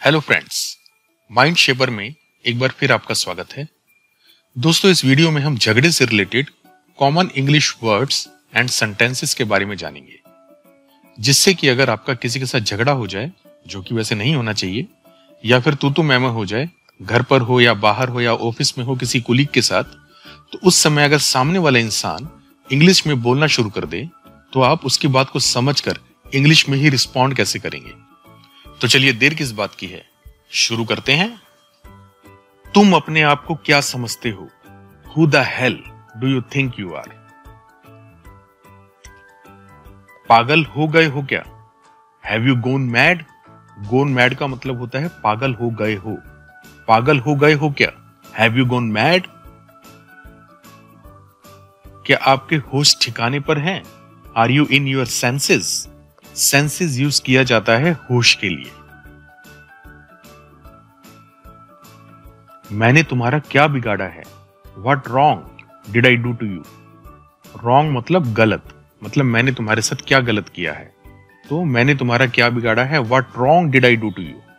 Hello friends, mind shaper में एक बार फिर आपका स्वागत है। दोस्तों, इस वीडियो में हम झगड़े से related common English words and sentences के बारे में जानेंगे, जिससे कि अगर आपका किसी के साथ झगड़ा हो जाए, जो कि वैसे नहीं होना चाहिए, या फिर तू मैमा हो जाए, घर पर हो या बाहर हो या ऑफिस में हो किसी कुलीग के साथ, तो उस समय अगर सामने वाला इंसान इंग्लिश में बोलना शुरू कर दे तो आप उसकी बात को समझकर इंग्लिश में ही रिस्पॉन्ड कैसे करेंगे। तो चलिए, देर किस बात की है, शुरू करते हैं। तुम अपने आप को क्या समझते हो? Who the hell do you think you are? पागल हो गए हो क्या? Have you gone mad? Gone mad का मतलब होता है पागल हो गए हो। पागल हो गए हो क्या? Have you gone mad? क्या आपके होश ठिकाने पर हैं? Are you in your senses? Senses use किया जाता है होश के लिए। मैंने तुम्हारा क्या बिगाड़ा है? What wrong did I do to you? Wrong मतलब गलत, मतलब मैंने तुम्हारे साथ क्या गलत किया है। तो मैंने तुम्हारा क्या बिगाड़ा है? What wrong did I do to you?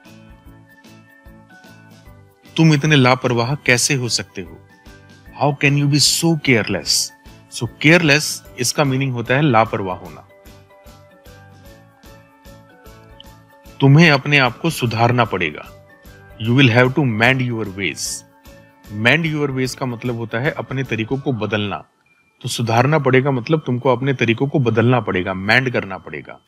तुम इतने लापरवाह कैसे हो सकते हो? How can you be so careless? So careless इसका मीनिंग होता है लापरवाह होना। तुम्हें अपने आप को सुधारना पड़ेगा। You will have to mend your ways. Mend your ways का मतलब होता है अपने तरीकों को बदलना। तो सुधारना पड़ेगा मतलब तुमको अपने तरीकों को बदलना पड़ेगा, मेंड करना पड़ेगा।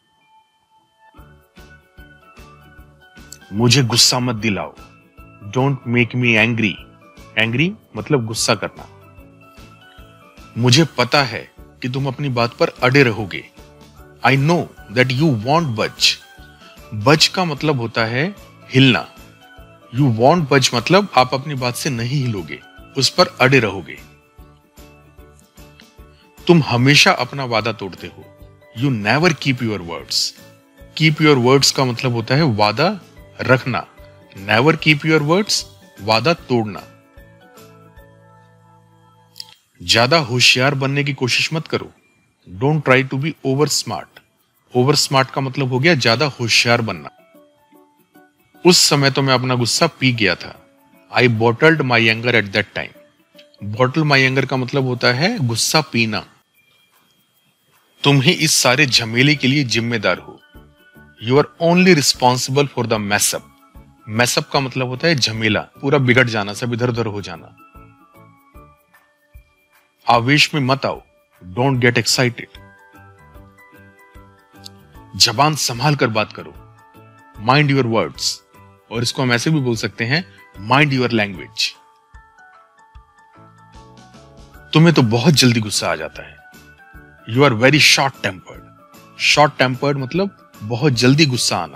मुझे गुस्सा मत दिलाओ। Don't make me angry. Angry मतलब गुस्सा करना। मुझे पता है कि तुम अपनी बात पर अड़े रहोगे। I know that you won't budge. बच का मतलब होता है हिलना। यू वॉन्ट बच मतलब आप अपनी बात से नहीं हिलोगे, उस पर अड़े रहोगे। तुम हमेशा अपना वादा तोड़ते हो। You never keep your words. Keep your words का मतलब होता है वादा रखना। नेवर कीप योर वर्ड्स, वादा तोड़ना। ज्यादा होशियार बनने की कोशिश मत करो। Don't try to be over smart. Over smart का मतलब हो गया ज्यादा होशियार बनना। उस समय तो मैं अपना गुस्सा पी गया था। I bottled my anger at that time. Bottle my anger का मतलब होता है गुस्सा पीना। तुम ही इस सारे झमेले के लिए जिम्मेदार हो। You are only responsible for the mess up. Mess up का मतलब होता है झमेला, पूरा बिगड़ जाना, सब इधर उधर हो जाना। आवेश में मत आओ। Don't get excited. जबान संभाल कर बात करो। माइंड योर वर्ड्स, और इसको हम ऐसे भी बोल सकते हैं, माइंड योर लैंग्वेज। तुम्हें तो बहुत जल्दी गुस्सा आ जाता है। You are very short tempered. Short tempered मतलब बहुत जल्दी गुस्सा आना।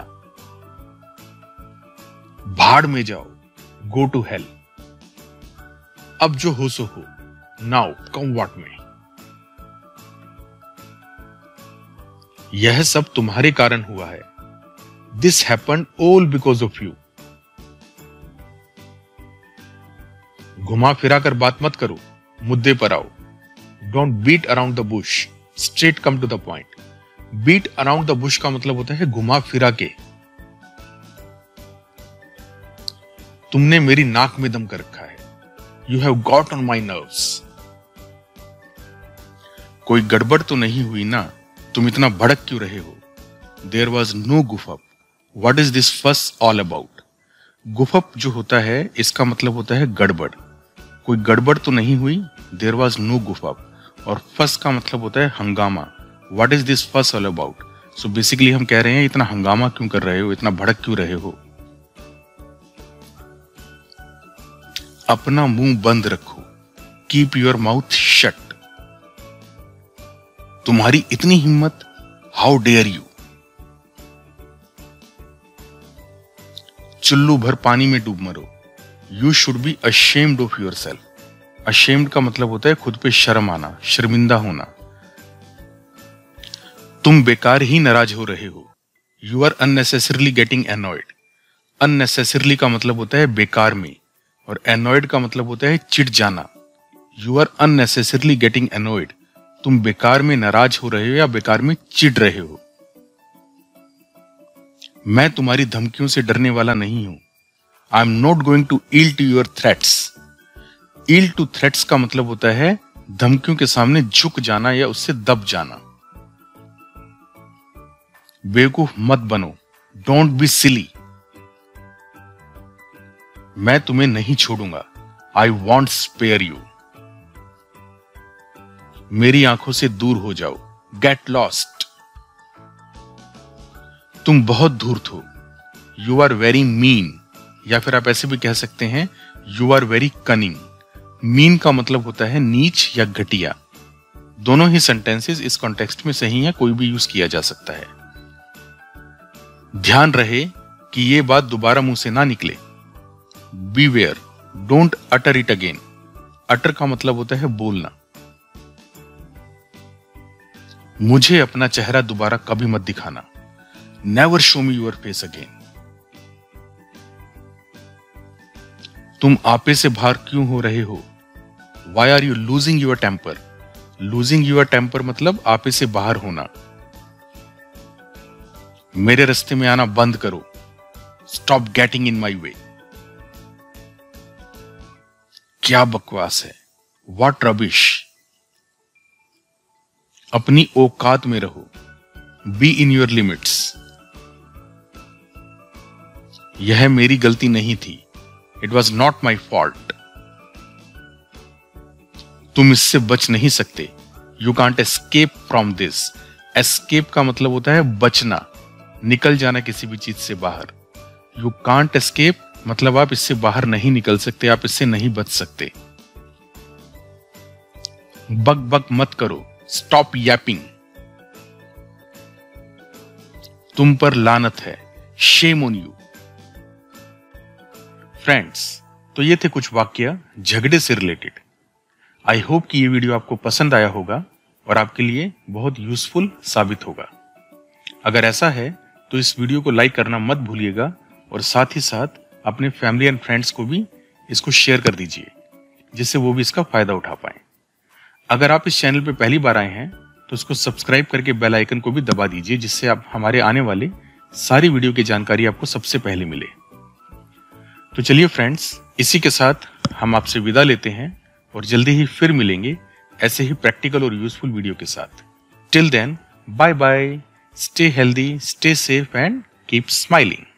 भाड़ में जाओ। Go to hell. अब जो हो सो हो। नाउ कम व्हाट में। यह सब तुम्हारे कारण हुआ है। This happened all because of you. घुमा फिरा कर बात मत करो, मुद्दे पर आओ। Don't beat around the bush, straight come to the point. Beat around the bush का मतलब होता है घुमा फिरा के। तुमने मेरी नाक में दम कर रखा है। You have got on my nerves. कोई गड़बड़ तो नहीं हुई ना? तुम इतना भड़क क्यों रहे हो? There was no goof up. What is this fuss all about? Goof up जो होता है इसका मतलब होता है गड़बड़। कोई गड़बड़ तो नहीं हुई। There was no goof up. और फस का मतलब होता है हंगामा। What is this fuss all about? So basically हम कह रहे हैं इतना हंगामा क्यों कर रहे हो, इतना भड़क क्यों रहे हो? अपना मुंह बंद रखो। Keep your mouth shut. तुम्हारी इतनी हिम्मत, हाउ डेयर यू? चुल्लू भर पानी में डूब मरो। You should be ashamed of yourself. Ashamed का मतलब होता है खुद पे शर्म आना, शर्मिंदा होना। तुम बेकार ही नाराज हो रहे हो। You are unnecessarily getting annoyed. Unnecessarily का मतलब होता है बेकार में, और एनॉयड का मतलब होता है चिढ़ जाना। You are unnecessarily getting annoyed. तुम बेकार में नाराज हो रहे हो या बेकार में चिढ़ रहे हो। मैं तुम्हारी धमकियों से डरने वाला नहीं हूं। I am not going to yield to your threats. Yield to threats का मतलब होता है धमकियों के सामने झुक जाना या उससे दब जाना। बेवकूफ मत बनो, डोंट बी सिली। मैं तुम्हें नहीं छोड़ूंगा, आई वॉन्ट स्पेयर यू। मेरी आंखों से दूर हो जाओ, गेट लॉस्ट। तुम बहुत धूर्त हो, यू आर वेरी मीन। या फिर आप ऐसे भी कह सकते हैं you are very cunning. Mean का मतलब होता है नीच या घटिया। दोनों ही सेंटेंसेस इस कॉन्टेक्स्ट में सही हैं, कोई भी यूज किया जा सकता है। ध्यान रहे कि ये बात दोबारा मुंह से ना निकले। Beware, don't utter it again. Utter का मतलब होता है बोलना। मुझे अपना चेहरा दोबारा कभी मत दिखाना। Never show me your face again. तुम आपे से बाहर क्यों हो रहे हो? Why are you losing your temper? Losing your temper मतलब आपे से बाहर होना। मेरे रास्ते में आना बंद करो, स्टॉप गेटिंग इन माई वे। क्या बकवास है, व्हाट रबिश। अपनी औकात में रहो, बी इन योर लिमिट्स। यह मेरी गलती नहीं थी, it was not my fault. तुम इससे बच नहीं सकते, you can't escape from this. Escape का मतलब होता है बचना, निकल जाना किसी भी चीज से बाहर। यू कांट एस्केप मतलब आप इससे बाहर नहीं निकल सकते, आप इससे नहीं बच सकते। बक बक मत करो, स्टॉप यैपिंग। तुम पर लानत है, शेम ऑन यू। फ्रेंड्स, तो ये थे कुछ वाक्य झगड़े से रिलेटेड। आई होप कि ये वीडियो आपको पसंद आया होगा और आपके लिए बहुत यूजफुल साबित होगा। अगर ऐसा है तो इस वीडियो को लाइक करना मत भूलिएगा और साथ ही साथ अपने फैमिली एंड फ्रेंड्स को भी इसको शेयर कर दीजिए, जिससे वो भी इसका फायदा उठा पाएं। अगर आप इस चैनल पे पहली बार आए हैं तो इसको सब्सक्राइब करके बेल आइकन को भी दबा दीजिए, जिससे आप हमारे आने वाले सारी वीडियो की जानकारी आपको सबसे पहले मिले। तो चलिए फ्रेंड्स, इसी के साथ हम आपसे विदा लेते हैं और जल्दी ही फिर मिलेंगे ऐसे ही प्रैक्टिकल और यूजफुल वीडियो के साथ। Till then, bye bye, stay healthy, stay safe and keep smiling.